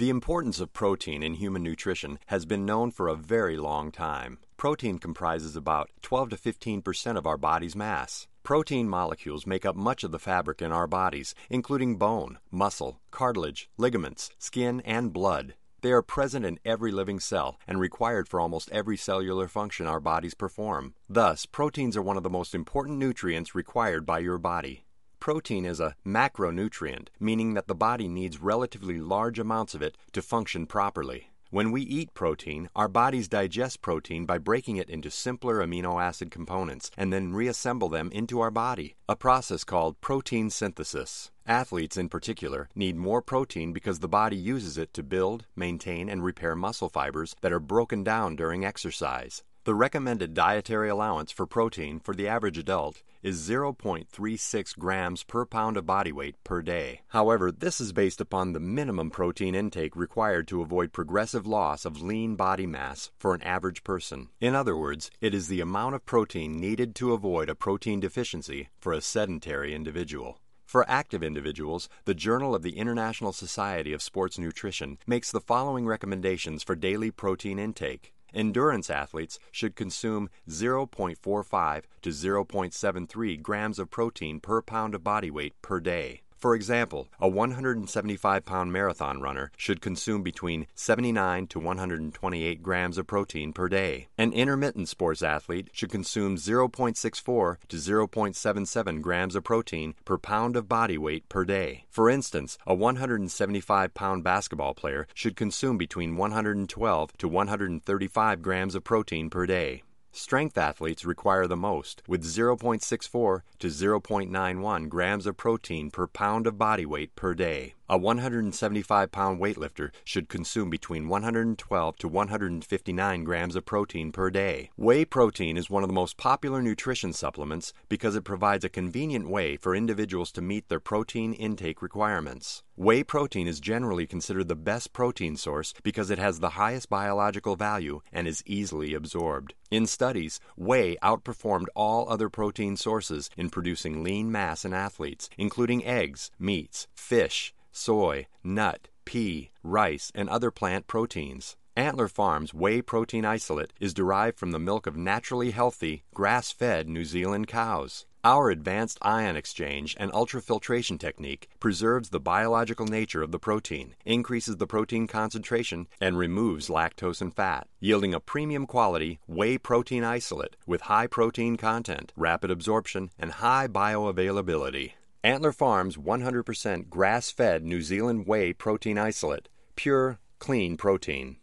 The importance of protein in human nutrition has been known for a very long time. Protein comprises about 12 to 15% of our body's mass. Protein molecules make up much of the fabric in our bodies, including bone, muscle, cartilage, ligaments, skin, and blood. They are present in every living cell and required for almost every cellular function our bodies perform. Thus, proteins are one of the most important nutrients required by your body. Protein is a macronutrient, meaning that the body needs relatively large amounts of it to function properly. When we eat protein, our bodies digest protein by breaking it into simpler amino acid components and then reassemble them into our body, a process called protein synthesis. Athletes in particular need more protein because the body uses it to build, maintain, and repair muscle fibers that are broken down during exercise. The recommended dietary allowance for protein for the average adult is 0.36 grams per pound of body weight per day. However, this is based upon the minimum protein intake required to avoid progressive loss of lean body mass for an average person. In other words, it is the amount of protein needed to avoid a protein deficiency for a sedentary individual. For active individuals, the Journal of the International Society of Sports Nutrition makes the following recommendations for daily protein intake. Endurance athletes should consume 0.45 to 0.73 grams of protein per pound of body weight per day. For example, a 175-pound marathon runner should consume between 79 to 128 grams of protein per day. An intermittent sports athlete should consume 0.64 to 0.77 grams of protein per pound of body weight per day. For instance, a 175-pound basketball player should consume between 112 to 135 grams of protein per day. Strength athletes require the most, with 0.64 to 0.91 grams of protein per pound of body weight per day. A 175-pound weightlifter should consume between 112 to 159 grams of protein per day. Whey protein is one of the most popular nutrition supplements because it provides a convenient way for individuals to meet their protein intake requirements. Whey protein is generally considered the best protein source because it has the highest biological value and is easily absorbed. In studies, whey outperformed all other protein sources in producing lean mass in athletes, including eggs, meats, fish, soy, nut, pea, rice, and other plant proteins. Antler Farms whey protein isolate is derived from the milk of naturally healthy, grass-fed New Zealand cows. Our advanced ion exchange and ultrafiltration technique preserves the biological nature of the protein, increases the protein concentration, and removes lactose and fat, yielding a premium quality whey protein isolate with high protein content, rapid absorption, and high bioavailability. Antler Farms 100% grass-fed New Zealand whey protein isolate, pure, clean protein.